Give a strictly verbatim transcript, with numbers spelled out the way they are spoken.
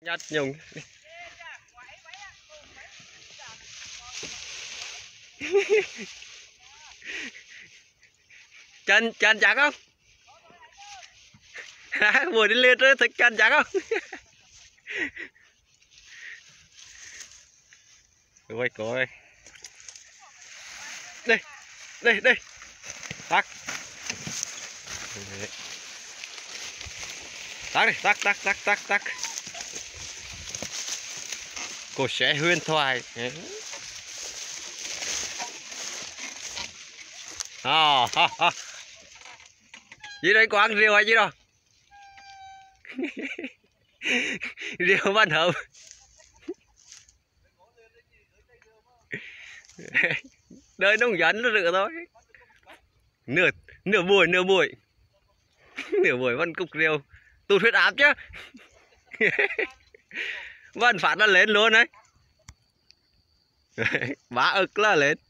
nhát nhung. chân chân chắc không? Vừa đi lên thích chân chắc không? Coi coi đây đây đây tắc tắc đi tắc tắc tắc tắc tắc cô sẽ huyền thoại à, ha, ha. Gì đấy có ăn rượu hay gì đâu. Rượu văn hợp. Đời nông dân nó rửa thôi. Nửa nửa buổi nửa buổi. Nửa buổi vẫn cục rượu. Tụt huyết áp chứ. Vẫn phát nó lên luôn đấy. Bá ực là lên.